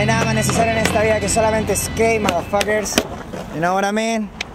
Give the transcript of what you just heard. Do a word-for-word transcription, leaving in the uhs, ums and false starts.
hay nada más necesario en esta vida que solamente skate, motherfuckers. You know what I mean?